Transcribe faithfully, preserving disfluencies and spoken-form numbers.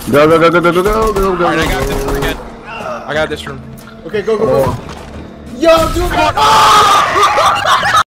Go, go, go, go, go, go, go, go, go. Alright, I got this room again. I got this room. Okay, go, go, go. Oh. Yo, dude!